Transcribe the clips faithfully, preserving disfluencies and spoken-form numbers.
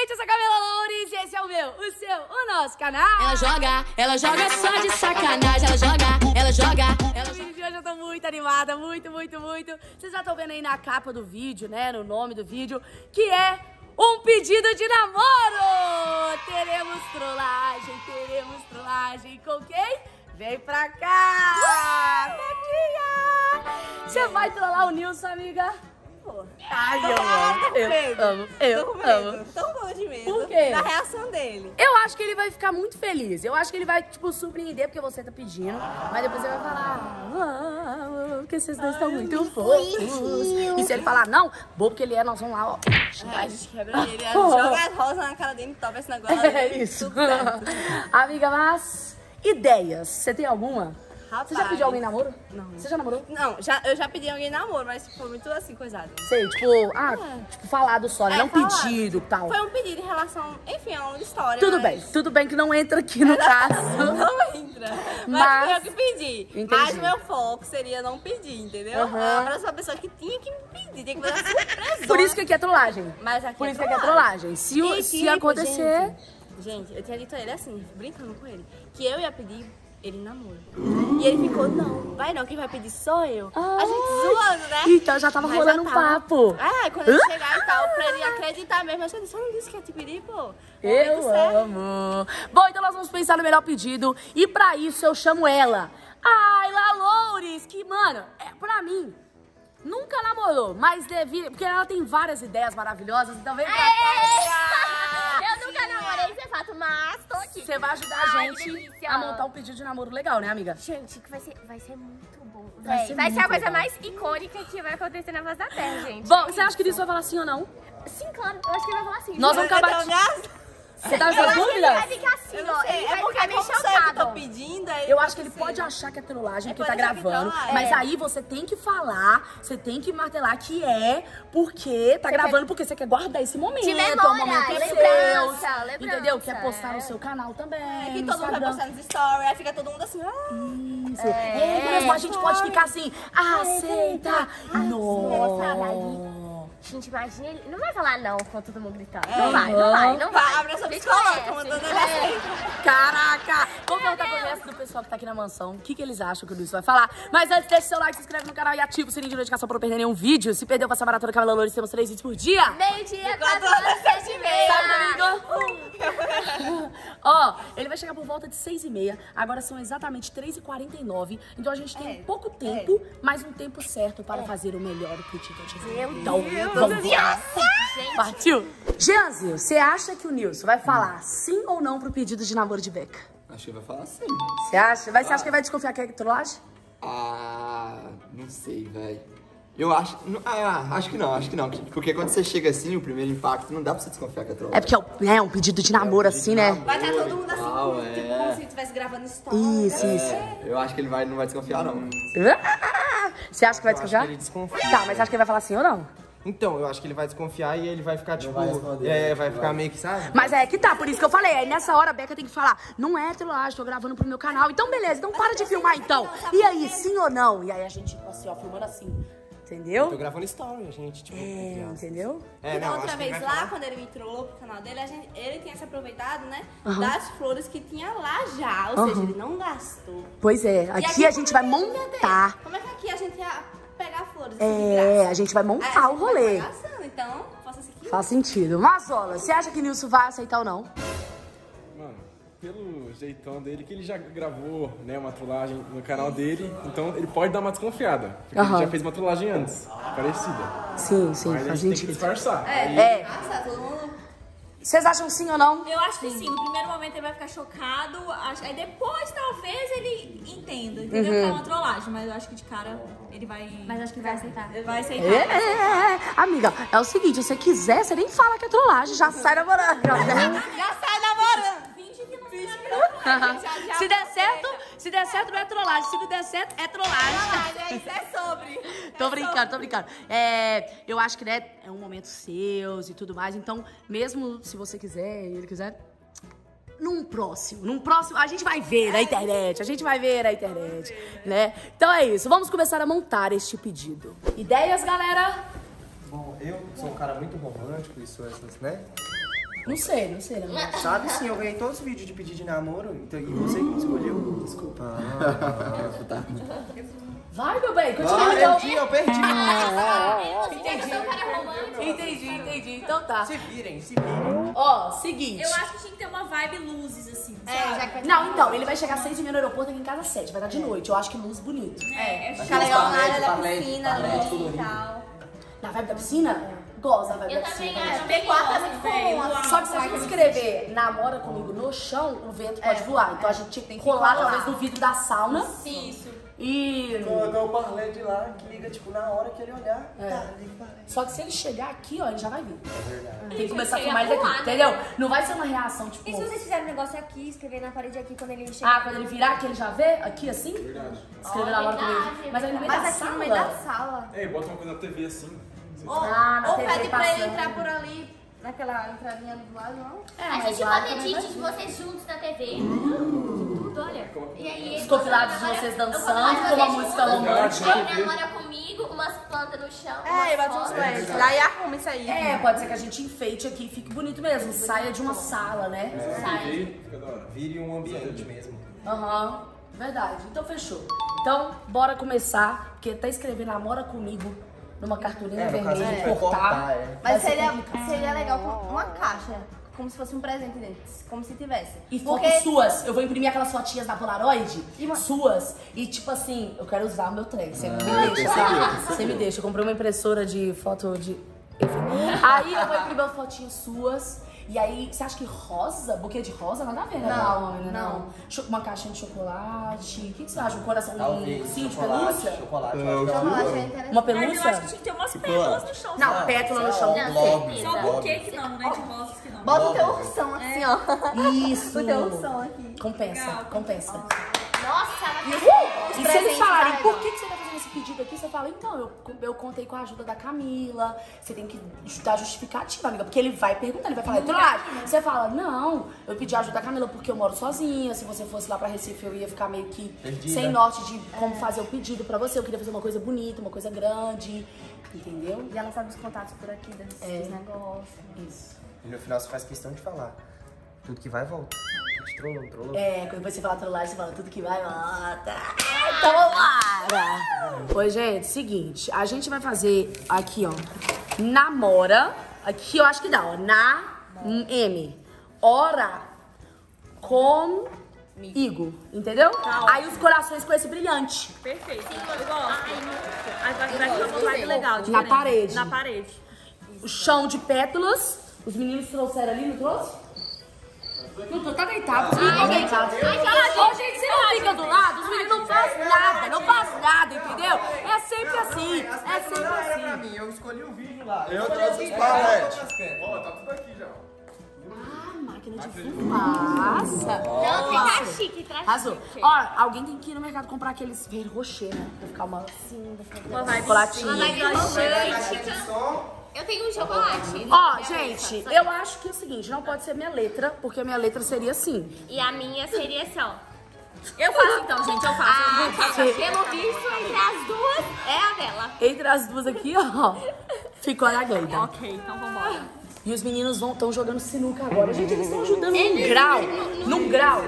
gente, eu sou a Camila Loures e esse é o meu, o seu, o nosso canal. Ela joga, ela joga só de sacanagem. Ela joga, ela joga, ela joga. Hoje eu tô muito animada, muito, muito, muito. Vocês já estão vendo aí na capa do vídeo, né, no nome do vídeo, que é um pedido de namoro. Teremos trollagem, teremos trollagem com quem? Vem pra cá, Bequinha. Você vai trollar o Nilson, amiga? Ai, eu amo, eu amo, eu Tô com medo, amo. tô com pouco de medo. Por quê? Da reação dele. Eu acho que ele vai ficar muito feliz. Eu acho que ele vai, tipo, surpreender porque você tá pedindo. Mas depois ele vai falar, ah, porque vocês dois estão muito fofos. E se ele falar não, bobo que ele é, nós vamos lá, ó. Ai, a gente quebra ele, a gente joga as rosas na cara dele, top esse negócio. É isso. Amiga, mas ideias, você tem alguma? Rapaz. Você já pediu alguém em namoro? Não. Você já namorou? Não, já, eu já pedi alguém em namoro, mas foi muito assim, coisado. Sei, tipo, ah, tipo, falado só, né? É, Não falado. pedido e tal. Foi um pedido em relação, enfim, a uma história. Tudo mas... bem, tudo bem que não entra aqui no caso. Não entra. Mas, Mas- foi eu que pedi. Entendi. Mas o meu foco seria não pedir, entendeu? Uhum. Eu era uma pessoa que tinha que me pedir, tinha que fazer surpresa. Por isso que aqui é trollagem. Mas aqui Por é isso que aqui é trollagem. Se, o- E, se tipo, acontecer... Gente, gente, eu tinha dito a ele assim, brincando com ele, que eu ia pedir ele em namoro. E ele ficou, não, vai não, quem vai pedir sou eu. A gente zoando, né? Então já tava Mas rolando já um tava. papo. É, quando ele chegar e tal, pra ele acreditar mesmo. Mas eu disse, eu não disse que ia te pedir, pô. Eu Momento certo. amo. Bom, então nós vamos pensar no melhor pedido. E pra isso eu chamo ela, a Ayla Loures, que, mano, é, pra mim, nunca namorou, mas devido... Porque ela tem várias ideias maravilhosas, então vem pra cá. Eu nunca namorei, isso é fato, mas tô aqui. Você vai ajudar a Ai, gente que delícia. a montar um pedido de namoro legal, né, amiga? Gente, que vai ser, vai ser muito bom. Vai Vai, ser vai ser, muito a coisa legal. mais icônica que vai acontecer na face da Terra, gente. Bom, você acha que isso vai falar sim ou não? Sim, claro. Eu acho que ele vai falar assim. Nós vamos acabar... Então, minhas- Você tá Eu com acho que ele vai dúvidas? ficar assim, Eu não ó. sei, Ele é vai porque ficar meio como sei que eu tô chocado. pedindo, aí Eu acho que ele assim, pode achar que é trollagem, É, porque tá pode achar que gravando. trollar, Mas é. aí você tem que falar, você tem que martelar que é porque tá Você gravando, quer- porque você quer guardar esse momento. De é um memória, momento lembrança, seu. lembrança, Entendeu? Quer postar é. no seu canal também. É que no todo mundo vai Instagram. postar nos stories, aí fica todo mundo assim, ah, Isso. É, mesmo a gente pode ficar assim, aceita. Nossa, Não. Gente, imagina ele. Não vai falar não com todo mundo gritando. Não vai, não vai, não vai. abre essa Gente, psicóloga, conhece. mandando É. negócio. Caraca! Vamos perguntar pro resto do pessoal que tá aqui na mansão o que, que eles acham que o Luiz vai falar. Mas antes, deixa seu like, se inscreve no canal e ativa o sininho de notificação pra não perder nenhum vídeo. Se perdeu pra essa maratona Camila Loures, temos três vídeos por dia. Meio-dia, Quatro quatro horas, horas, sete e meia. Sabe, domingo? Ó, ele vai chegar por volta de seis e meia. Agora são exatamente três e quarenta e nove. Então a gente tem É, pouco tempo, mas um tempo certo para fazer o melhor pedido de Meu Então, Deus, vamos lá. Gente, Partiu? Jeanzio, você acha que o Nilson vai falar sim ou não pro pedido de namoro de Beca? Acho que vai falar sim. Você acha? Vai, você acha que ele vai desconfiar que é trollagem? Ah, não sei, velho. Eu acho. não- Ah, acho que não, acho que não. Porque quando você chega assim, o primeiro impacto, não dá pra você desconfiar que é troll. É porque é um, é um pedido de namoro assim, né? Vai estar todo mundo assim, Tal, tipo, é. como se estivesse gravando stories. Isso, isso. É, eu acho que ele vai, não vai desconfiar, não. Você acha que vai Eu acho desconfiar? que ele desconfia. Tá, mas acha que ele vai falar sim ou não? Então, eu acho que ele vai desconfiar e ele vai ficar, tipo... vai responder, é, né? vai ficar meio que, sabe? Mas é que tá, por isso que eu falei. Aí nessa hora a Beca tem que falar, não é trollagem, tô gravando pro meu canal. Então beleza, então para de filmar então. E aí, sim ou não? E aí a gente, tipo assim, ó, filmando assim. Tô Entendeu? gravando story, a gente, tipo... É, criança. entendeu? É, E da não, outra acho que ele vez vai lá, falar. quando ele me trollou pro canal dele, a gente, ele tinha se aproveitado, né, Aham. das flores que tinha lá já. Ou seja, ele não gastou. Pois é, E aqui a gente vai como é que ia ter? montar. Como é que aqui a gente ia pegar flores assim, de É, graça? a gente vai Aí montar o gente vai rolê. estar gastando, então, faça isso aqui. Faz sentido. Mazola, você acha que o Nilson vai aceitar ou não? Mano, pelo jeitão dele, que ele já gravou, né, uma trollagem no canal dele, então ele pode dar uma desconfiada. Porque Aham. ele já fez uma trollagem antes, parecida. Sim, sim, Mas a faz gente tem que sentido. disfarçar. Aí- É. Nossa, todo mundo... Vocês acham sim ou não? Eu acho que sim. No primeiro momento ele vai ficar chocado. acho- Aí depois talvez ele entenda, entendeu? Que é uma trollagem. Mas eu acho que de cara ele vai. mas acho que vai aceitar. Vai aceitar. É, é, é. Amiga, é o seguinte, se você quiser, você nem fala que é trollagem, já sai namorando. Já sai namorando. Finge que não. Finge que não. Se der certo, se der certo não é trollagem, se não der certo é trollagem. Mas é isso, é sobre. Tô brincando, tô brincando. É, eu acho que, né, é um momento seu e tudo mais, então, mesmo se você quiser e ele quiser, num próximo, num próximo, a gente vai ver na internet, a gente vai ver na internet, né? Então é isso, vamos começar a montar este pedido. Ideias, galera? Bom, eu sou um cara muito romântico, isso, essas, né? Não sei, não sei, né? Sabe sim, eu ganhei todos os vídeos de pedido de namoro, então, e você que me escolheu. Desculpa. Tá. Vai, meu bem, continua Ah, então. perdi, eu perdi. Entendi. Entendi, entendi. Então tá. Se virem, se virem. Ó, seguinte. Eu acho que tinha que ter uma vibe luzes, assim. É, sabe? já que vai Não, então, ele vai chegar às seis e meia no aeroporto aqui em casa às sete. Vai estar de noite. Eu acho que luz bonito. É, é ficar legal na área da Parlete, piscina parlete ali colorido. e tal. Na vibe da piscina? Gosto da vibe Eu da também piscina. acho. Tem quarto é muito comum, assim. Só que se a gente escrever namora comigo no chão, o vento pode voar. Então a gente tinha que Tem que colar colar. talvez no vidro da sauna. Isso. E. Colocar o parlete lá, que liga, tipo, na hora que ele olhar. É. Tá, liga o parlete. Só que se ele chegar aqui, ó, ele já vai vir. É verdade. Tem que começar a Chega filmar ele a pular, daqui, né? entendeu? Não vai ser uma reação, tipo. E se vocês fizerem um negócio aqui, escrever na parede aqui quando ele chegar? Ah, quando ele virar aqui, ele já vê? Aqui assim? Verdade. Escrever namora verdade, comigo. Mas aí no meio Mas da aqui sala. no meio da sala. Ei, bota uma coisa na T V assim. Ou, Ah, na ou T V pede pra ele passando. entrar por ali, naquela entradinha do lado, não? É, A mas gente lá bota também vai edit de ser. vocês juntos na T V. Tudo, olha. E aí, Os compilados de vocês dançando com uma música romântica. Ele namora comigo, umas plantas no chão. É, umas bota uns fotos. flash. Daí arruma isso aí. É, pode ser que a gente enfeite aqui e fique bonito mesmo. Saia de uma sala, né? Aí, fica da hora. Vire um ambiente mesmo. Aham, verdade. Então fechou. Então, bora começar, porque até escrever namora comigo numa cartolina É, no caso a vermelha gente e vai cortar. cortar, é. Mas vai ser seria, complicado. seria legal com uma caixa, como se fosse um presente dentro, como se tivesse. E fotos Porque suas. Eu vou imprimir aquelas fotinhas da Polaroid, E uma- suas. E tipo assim, eu quero usar o meu trem. Você me eu deixa, percebi, sabe? eu percebi. Você me deixa. Eu comprei uma impressora de foto de... Enfim. Aí eu vou imprimir umas fotinhas suas. E aí, você acha que rosa, buquê de rosa, nada a ver, né? Não, pra homem, né? não. Cho- Uma caixinha de chocolate. O que, que você acha? Um coraçãozinho Talvez, sim, de chocolate, pelúcia? chocolate. É, eu acho que é uma chocolate é boa. interessante. Uma Mas eu pelúcia? acho que tinha que ter umas pétalas no chão. Não, sabe? pétala no chão. Não, Logo, certeza. Só o logo. buquê que não, né? De rosas que não. Bota o teu ursão assim, ó. Isso. O teu ursão aqui. Compensa, Legal. compensa. Nossa, ela E, tá... e se eles presentes falarem, vai por legal. que, que você tá fazendo esse pedido aqui? Você fala, então, eu, eu contei com a ajuda da Camila. Você tem que dar justificativa, amiga. Porque ele vai perguntar, ele vai falar, trollagem. Você fala, não, eu pedi a ajuda da Camila porque eu moro sozinha. Se você fosse lá pra Recife, eu ia ficar meio que Perdida. sem norte de como fazer o pedido pra você. Eu queria fazer uma coisa bonita, uma coisa grande. Entendeu? E ela sabe os contatos por aqui desses É. negócios. Isso. E no final você faz questão de falar. Tudo que vai, volta. Te trollou, trollou. É, quando você fala trollagem, você fala tudo que vai, volta. Então vamos lá. Oi, gente, seguinte, a gente vai fazer aqui, ó, namora, aqui eu acho que dá, ó, na M, ora comigo, entendeu? Aí os corações com esse brilhante, Perfeito. Eu gosto. Aí vai vai ficar uma vibe legal. Na diferente. parede. Na parede. o chão de pétalas, os meninos trouxeram ali, não trouxe? Não tô, tá deitado, os meninos estão deitados. Ô, gente, você não fica do lado, os meninos não fazem nada, não fazem nada, entendeu? É sempre assim, é sempre assim. mim, eu escolhi o vídeo lá. Eu trouxe os paletes. Ó, tá tudo aqui já. Ah, máquina de fumaça. Não, fica chique, traz Arrasou. chique. Ó, alguém tem que ir no mercado comprar aqueles Ferrero Rocher, né? Pra ficar uma assim, pra ficar Uma vibe chocolatinho. Uma vibe romântica. Eu tenho um chocolate. Ó, Minha gente, bolsa. eu acho que é o seguinte, não pode ser minha letra, porque a minha letra seria assim. E a minha seria só. Eu faço então, gente, eu faço. Ah, pelo visto, entre as duas, é a dela. Entre as duas aqui, ó, ficou a Gleida. Ok, então vambora. E os meninos vão estão jogando sinuca agora. Gente, eles estão ajudando num grau, num grau.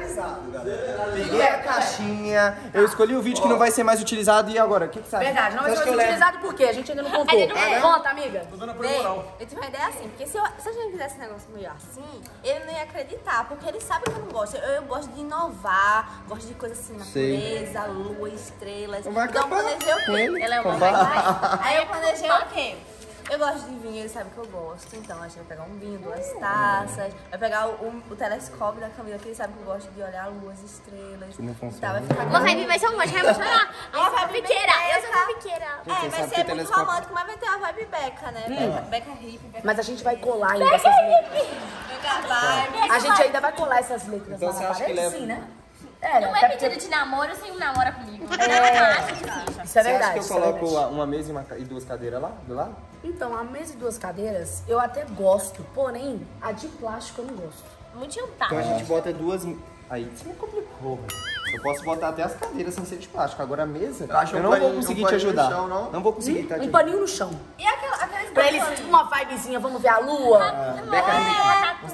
Peguei a caixinha, eu escolhi o vídeo que não vai ser mais utilizado e agora? O que, que você acha? Verdade, não vai Você ser acha que eu mais levo? utilizado por quê? A gente ainda não contou. Ainda não é. Conta, amiga. Tô dando a Bem, moral. eu tive uma ideia assim, porque se, eu, se a gente fizesse esse negócio meio assim, ele não ia acreditar, porque ele sabe que eu não gosto. Eu, eu gosto de inovar, gosto de coisas assim, natureza, lua, estrelas. Vai Então eu acabar. planejei o quê? Ela é uma vai, vai. Aí eu planejei o quê? Eu gosto de vinho, ele sabe que eu gosto. Então a gente vai pegar um vinho, duas taças, vai pegar o, o, o telescópio da Camila, que ele sabe que eu gosto de olhar luas, estrelas. Não funciona. Tá, vai ficar Uma vibe mais romântica, vai emocionar. Eu sou fanfiqueira, eu sou fanfiqueira. É, Você vai sabe que ser o muito telescópio- romântico, mas vai ter a vibe Beca, né? Beca, Beca hippie, Beca Mas a gente vai colar ainda essas letras. Beca vibe. A gente ainda vai colar essas letras Então lá você na acha que parede, leva- sim, né? É, Não até é porque- pedido de namoro sem um namora comigo. É. Não acho difícil. Isso é Você verdade. acha que eu isso é coloco verdade. uma mesa e, uma ca- e duas cadeiras lá, do lado? Então, a mesa e duas cadeiras, eu até gosto, porém, a de plástico eu não gosto. Muito juntado. Então a gente bota duas... Aí você me complicou, velho. Eu posso botar até as cadeiras sem ser de plástico. Agora a mesa, Acha eu um não vou paninho- conseguir um te paninho no ajudar. chão, não? Não vou conseguir, tá? Um paninho no chão. E aquela, aqueles Pra eles, uma vibezinha, vamos ver a lua. Beca Rica.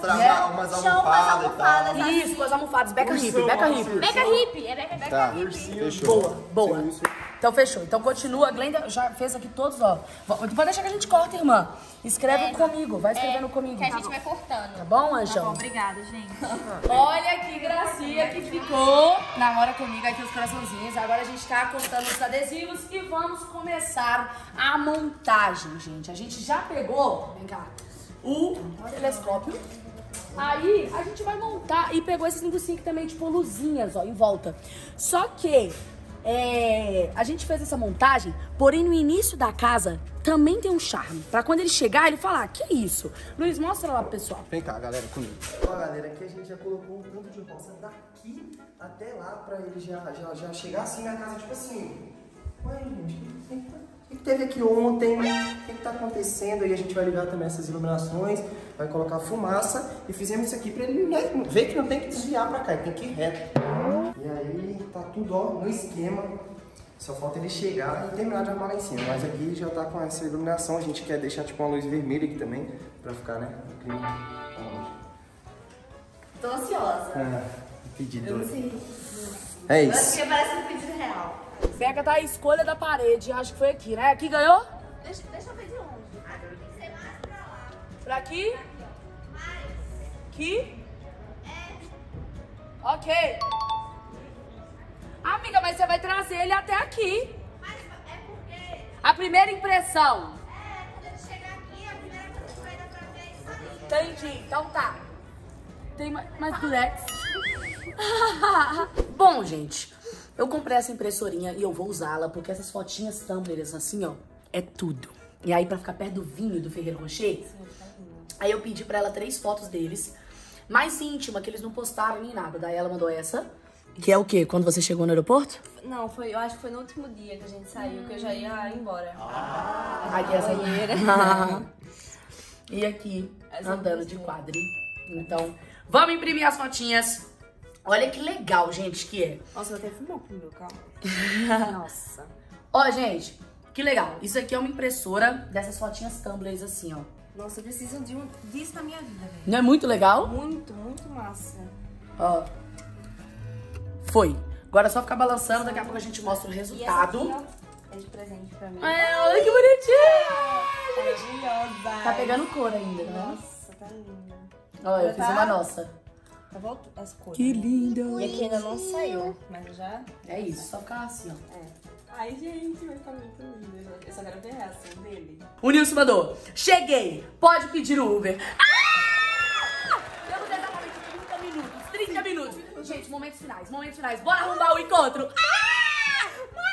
mostrar Yeah. umas Chão, umas almofadas e tal. almofadas. Isso, com as almofadas. Beca hippie, beca hippie. Beca hippie, é beca, beca Tá, hippie. fechou. Boa, boa. Então fechou. Então continua. A Glenda já fez aqui todos, ó. Pode deixar que a gente corta, irmã. Escreve comigo, vai escrevendo comigo. Que a gente vai cortando. Tá bom, Anjão? Obrigada, gente. Olha que gracinha que ficou. Namora comigo aqui os coraçãozinhos. Agora a gente tá cortando os adesivos e vamos começar a montagem, gente. A gente já pegou, vem cá, o telescópio. Aí a gente vai montar e pegou esses negocinhos aqui também, tipo luzinhas, ó, em volta. Só que é, a gente fez essa montagem, porém no início da casa também tem um charme. Pra quando ele chegar, ele falar, que isso? Luiz, mostra lá pro pessoal. Vem cá, galera, comigo. Ó, galera, aqui a gente já colocou um tanto de roça daqui até lá pra ele já, já, já chegar assim na casa, tipo assim. Ué, gente, o que, que, que teve aqui ontem? O que, que tá acontecendo? E a gente vai ligar também essas iluminações, vai colocar fumaça e fizemos isso aqui pra ele, né, ver que não tem que desviar pra cá, ele tem que ir reto. E aí tá tudo, ó, no esquema. Só falta ele chegar e terminar de arrumar lá em cima. Mas aqui já tá com essa iluminação. A gente quer deixar tipo uma luz vermelha aqui também. Pra ficar, né? No clima. Tô ansiosa. É, pedido. Eu não sei. É Eu acho isso. que parece um pedido real. Beca tá a escolha da parede, acho que foi aqui, né? Aqui ganhou? Deixa, deixa eu ver de longe. Ah, tem que ser mais pra lá. Pra aqui? Mais. Aqui? Ok. Amiga, mas você vai trazer ele até aqui. Mas é porque... A primeira impressão. É, quando ele chegar aqui, a primeira coisa que vai dar pra ver é isso. Entendi, então tá. Tem mais, mais durex. Bom, gente, eu comprei essa impressorinha e eu vou usá-la porque essas fotinhas tumblers assim, ó, é tudo. E aí pra ficar perto do vinho do Ferreiro Rocher, aí eu pedi pra ela três fotos deles, mais íntima, que eles não postaram nem nada. Daí ela mandou essa, que é o quê? Quando você chegou no aeroporto? Não, foi, eu acho que foi no último dia que a gente saiu, que eu já ia embora. Aqui essa banheira. E aqui, Essa andando de impressora. quadri. Então, vamos imprimir as fotinhas. Olha que legal, gente, que é. Nossa, eu até fumou pro meu, calma. Nossa. Ó, gente, que legal. Isso aqui é uma impressora dessas fotinhas tumblers assim, ó. Nossa, eu preciso de um, disso na minha vida, velho. Não é muito legal? Muito, muito massa. Ó. Foi. Agora é só ficar balançando, daqui a pouco a gente mostra o E essa resultado. aqui, ó, é de presente pra mim. É, olha que bonitinho! Maravilhosa. Tá pegando cor ainda, né? Nossa, tá linda. Ó, eu Já fiz tá? uma nossa. Tá voltando as cores. Que né? linda! E aqui ainda não saiu, mas eu já... É isso, só ficar assim, ó. É. Ai, gente, vai ficar muito lindo. Eu só quero ver a reação dele. O Nilson mandou. Cheguei. Pode pedir o Uber. Ah! Temos exatamente trinta minutos. trinta minutos. Gente, momentos finais, momentos finais. Bora arrumar o encontro. Ah!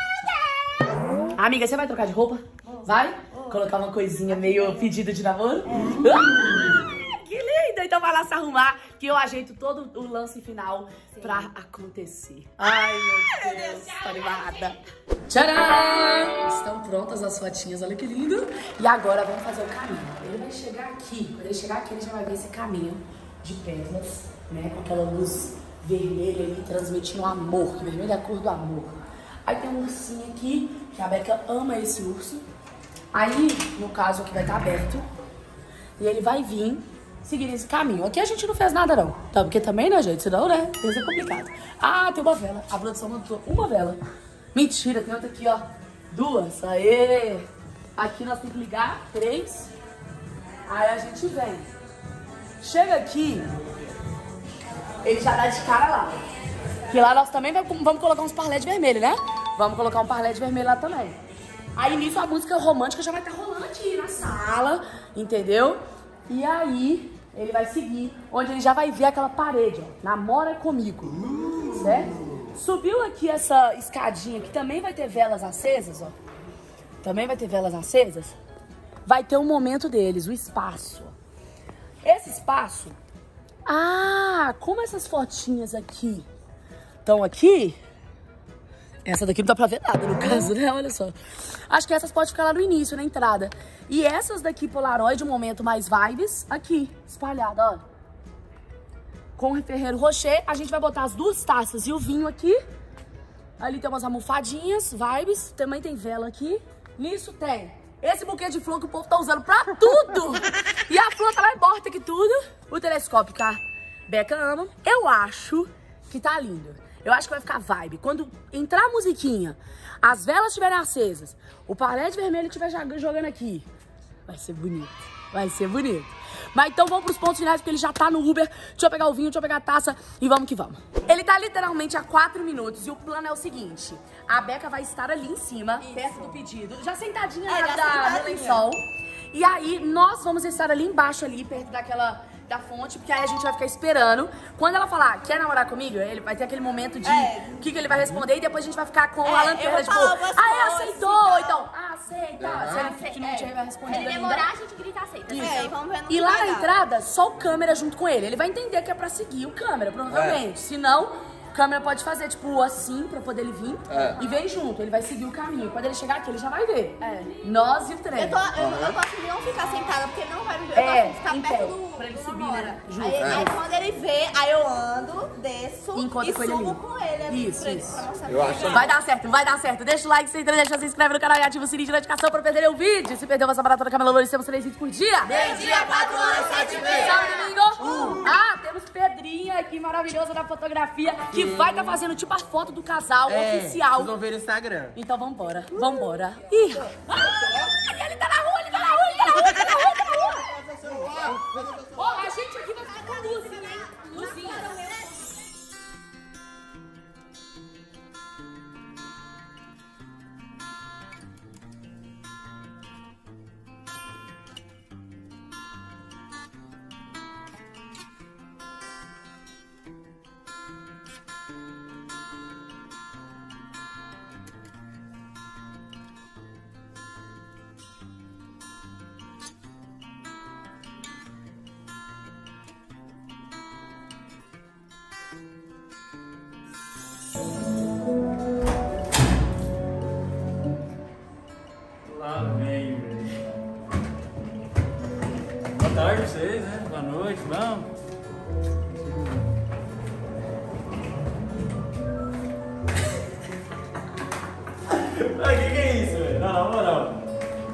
Meu Deus! Amiga, você vai trocar de roupa? Vai? Colocar uma coisinha meio pedido de namoro? Ah! Que linda! Então vai lá se arrumar, que eu ajeito todo o lance final pra acontecer. Ai, meu Deus, tô animada. Tcharam! Estão prontas as fotinhas, olha que lindo. E agora vamos fazer o caminho. Ele vai chegar aqui, quando ele chegar aqui, ele já vai ver esse caminho de pétalas, né? Com aquela luz vermelha ali, transmitindo amor, que vermelho é a cor do amor. Aí tem um ursinho aqui, que a Beca ama esse urso. Aí, no caso, aqui vai estar aberto. E ele vai vir seguir esse caminho. Aqui a gente não fez nada, não. Tá? Porque também, né, gente? Senão, né? Isso é complicado. Ah, tem uma vela. A produção mandou uma vela. Mentira, tem outra aqui, ó. Duas. Aê! Aqui nós temos que ligar. Três. Aí a gente vem. Chega aqui. Ele já dá de cara lá. Que lá nós também vai, vamos colocar uns parletes vermelhos, né? Vamos colocar um parlete vermelho lá também. Aí nisso a música romântica já vai estar rolando aqui na sala, entendeu? E aí ele vai seguir, onde ele já vai ver aquela parede, ó. Namora comigo, certo? Subiu aqui essa escadinha, que também vai ter velas acesas, ó. Também vai ter velas acesas. Vai ter um momento deles, o espaço. Esse espaço... Ah, como essas fotinhas aqui estão aqui... Essa daqui não dá pra ver nada, no caso, né? Olha só. Acho que essas podem ficar lá no início, na entrada. E essas daqui, Polaroid, um momento mais vibes, aqui, espalhada, ó. Com o Ferreiro Rocher, a gente vai botar as duas taças e o vinho aqui. Ali tem umas almofadinhas, vibes. Também tem vela aqui. Nisso tem esse buquê de flor que o povo tá usando pra tudo. E a flor tá lá em porta aqui tudo. O telefone telescópio que a Beca ama. Eu acho que tá lindo. Eu acho que vai ficar vibe. Quando entrar a musiquinha, as velas estiverem acesas, o palete vermelho estiver jogando aqui, vai ser bonito. Vai ser bonito. Mas então vamos pros pontos finais, porque ele já tá no Uber. Deixa eu pegar o vinho, deixa eu pegar a taça e vamos que vamos. Ele tá literalmente a quatro minutos e o plano é o seguinte. A Beca vai estar ali em cima, isso, perto do pedido, já sentadinha é, já da, no lençol. E aí nós vamos estar ali embaixo, ali, perto daquela... da fonte, porque aí a gente vai ficar esperando. Quando ela falar, quer namorar comigo? Ele vai ter aquele momento de o é. que, que ele vai responder e depois a gente vai ficar com é, a lanterna, tipo, ah, é, aceitou, então, ah, aceita. Uhum. Se ele não tiver respondido ainda. Se ele demorar, a gente grita aceita. Isso. É, vamos ver no e lá na entrada, só o câmera junto com ele. Ele vai entender que é pra seguir o câmera, provavelmente. É. Se não... O câmera pode fazer, tipo, assim, pra poder ele vir é. e vem junto. Ele vai seguir o caminho. Quando ele chegar aqui, ele já vai ver. É. Nós e o trem. Eu, tô, eu, uhum. eu gosto de não ficar sentada, porque ele não vai me ver. Eu é, gosto de ficar então, perto do... pra ele subir, né? Junto. Aí, é. aí quando ele vê, aí eu ando, desço Enquanto e com ele subo ali. com ele ali. Isso, pra, isso. Pra mostrar eu acho. Vai dar certo, vai dar certo. Deixa o like, se inscreve, deixa, se inscreve no canal e ativa o sininho de notificação pra perder o vídeo. Se perdeu essa maratona Camila Loures, temos três vídeos por dia. Meio dia, quatro horas, sete e meia. Sábado e domingo. Uh. Ah, temos Pedrinha aqui, maravilhosa da fotografia, que vai estar tá fazendo tipo a foto do casal é, oficial. Vocês vão ver no Instagram. Então vambora, vambora. Ih! Ah, ele tá na rua, ele tá na rua, ele tá na rua, ele tá na rua, ele tá na rua. Ó, a gente aqui vai ficar com luz, hein? Luzinha. Lá vem, velho. Boa tarde vocês, né? Boa noite, vamos. Ai, que que é isso, velho? Não, na moral.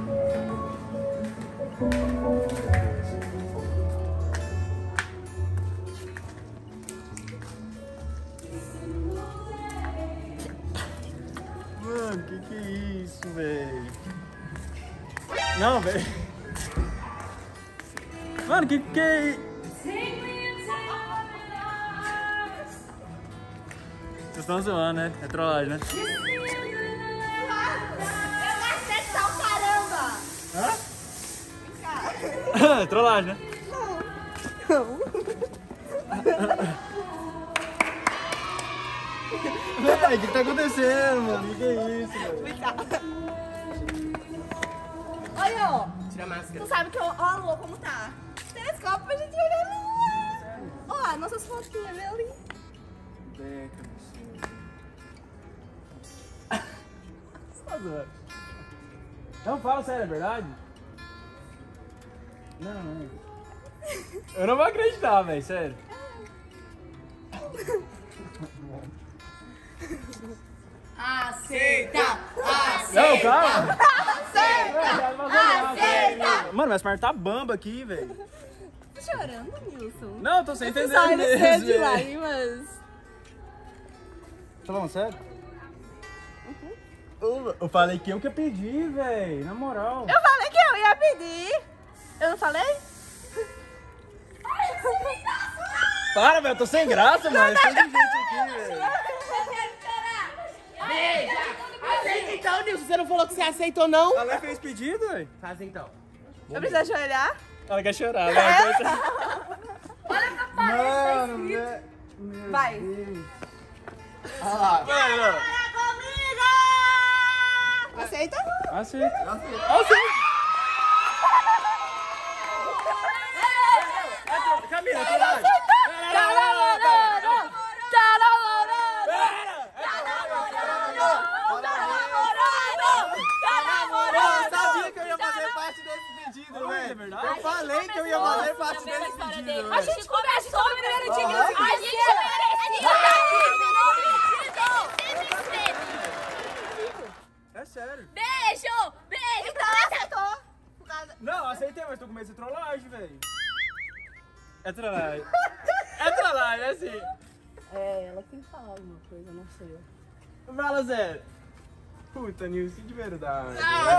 Mano, que que é isso, velho? Não, velho. Mano, que que é isso? Vocês estão zoando, né? É trollagem, né? Eu gastei sal, caramba! Hã? É trollagem, né? Não. Ai, o que tá acontecendo, mano? O que é isso, velho? Olha, ó. Tira a máscara. Tu sabe que eu... Ó a lua como tá. Telescópio pra gente olhar a lua. Ó, nossas fotinhas, vê ali. Beca, você tá zoando. Não, fala sério, é verdade? Não, não. Eu não vou acreditar, velho, sério. Aceita! Aceita! Não, calma! Aceita! Aceita! Mano, minhas pernas tá bamba aqui, velho. Tá chorando, Nilson? Não, tô sem entender Sai mesmo, cheio de velho. lágrimas. Tá falando sério? Uhum. Eu falei que eu que pedi, velho, na moral. Eu falei que eu ia pedir. Eu não falei? Para, velho, eu tô sem graça, mano. Tem gente aqui, velho. Aceita então, Nilson. Você não falou que você aceita ou não? Ela fez pedido, velho. Faz então. Eu preciso ajoelhar? Ela quer chorar, né? Olha pra parede, Mano, velho. Vai. Olha lá. Mano. Aceita? Aceita. Aceita. Aceita. Camila, tu vai. Tá namorando! Tá namorando! Tá namorando! Tá namorando! Eu sabia que eu ia fazer parte desse pedido, velho. Eu falei que eu ia fazer parte desse pedido, velho. A gente começa só no primeiro dia. A gente merecia! É sério. Beijo! Beijo! Então aceitou. Não, aceitei, mas tô com medo de trollagem, velho. É trollagem. É trollagem, é assim. É, ela tem que falar alguma coisa, não sei eu. Fala, Zé. Puta, Nilce, de verdade.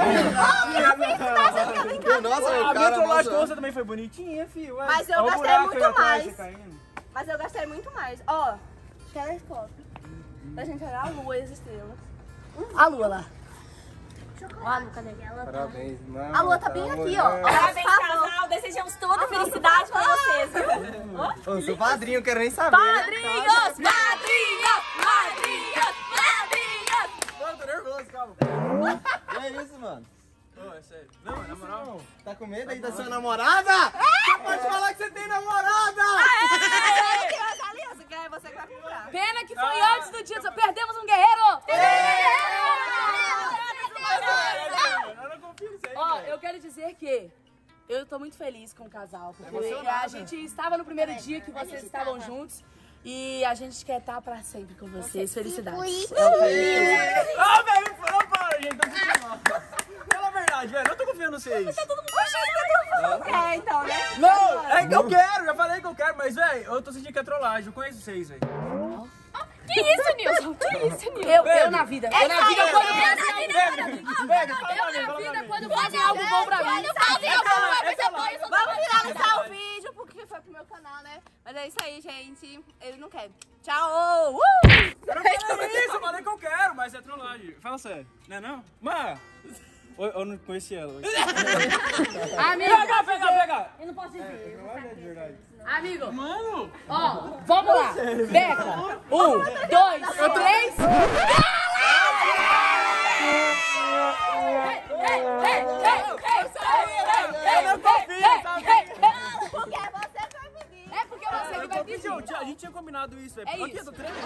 Nossa, a o minha cara trollagem com amassou. você também foi bonitinha, filho. Ué, Mas eu olha o gastei buraco muito aí atrás, mais. você caindo. Mas eu gastei muito mais. Ó, telescópio. Pra gente olhar a lua e as estrelas. A Lua lá. Ó, a Lu, cadê ela? Parabéns, mano. A lua tá bem aqui, ó. Parabéns, casal. Desejamos toda felicidade pra vocês. Eu sou padrinho, eu quero nem saber. Padrinhos, padrinhos, padrinhos, padrinhos. Mano, tô nervoso, calma. Que é isso, mano? Ô, é sério. Não, na moral. Tá com medo aí da sua namorada? Você pode falar que você tem namorada! Você quer, você que vai comprar. Pena que foi antes do dia. Perdemos um guerreiro. Eu não confio nisso aí. Ó, velho. eu quero dizer que eu tô muito feliz com o casal, porque Emocionada. a gente estava no primeiro dia que vocês estavam juntos e a gente quer estar pra sempre com vocês. Felicidades. É o carinho. Ah, velho, não para, gente. Tô sentindo mal. Fala a verdade, velho. Eu tô confiando em vocês. É, então, né? Não, é que eu quero. Já falei que eu quero, mas, velho, eu tô sentindo que é trollagem. Eu conheço vocês, velho. Que isso, Nilson? Que isso, Nilson? Eu, eu na vida. Eu na vida quando fazem algo bom pra mim. Eu na vida quando fazem algo bom pra mim. Vamos finalizar o vídeo, porque foi pro meu canal, né? Mas é isso aí, gente. Ele não quer. Tchau! Uh! Eu não falei isso, eu falei que eu quero, mas é trollagem. Fala sério. Não é não? Mas... Eu, eu não conheci ela hoje. Amigo, Pega, pega, pega. Eu não posso ver. É de verdade. amigo, Mano. ó, vamos lá. Beca, um, dois, três. Eu não confio, sabe? Porque é você que vai pedir. É porque você que vai pedir. Eu tinha- A gente tinha combinado isso, velho. É Aqui isso. do treino,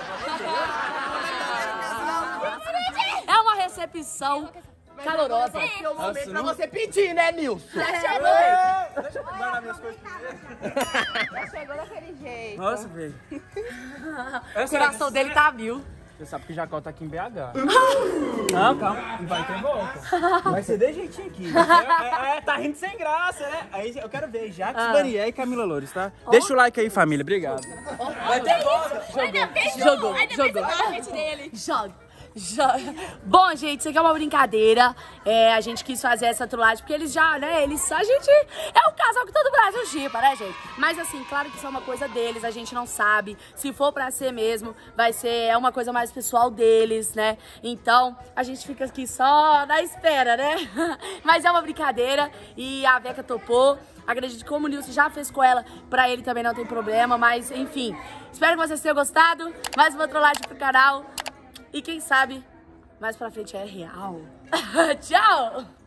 É uma recepção calorosa. Que eu mandei pra você pedir, né, Nilson? Deixa eu guardar minhas coisas primeiro. Já chegou daquele jeito. Nossa, velho. O coração dele tá mil. Você sabe que Jacó tá aqui em B H. Não, calma. Não vai ter volta. Vai ser de jeitinho aqui. É, é, tá rindo sem graça, né? Aí eu quero ver Jacques, Ah. Daniel e Camila Loures, tá? Deixa o like aí, família. Obrigado. Vai ter volta. Jogou, jogou. Joga. Joga. Bom, gente, isso aqui é uma brincadeira. É, a gente quis fazer essa trollagem porque eles já, né? Eles, a gente é o casal que todo o Brasil chipa, né, gente? Mas assim, claro que isso é uma coisa deles, a gente não sabe. Se for pra ser mesmo, vai ser é uma coisa mais pessoal deles, né? Então, a gente fica aqui só na espera, né? Mas é uma brincadeira e a Beca topou. Acredito que como o Nilson já fez com ela, pra ele também não tem problema. Mas, enfim, espero que vocês tenham gostado. Mais uma trollagem pro canal. E quem sabe, mais pra frente é real. Tchau!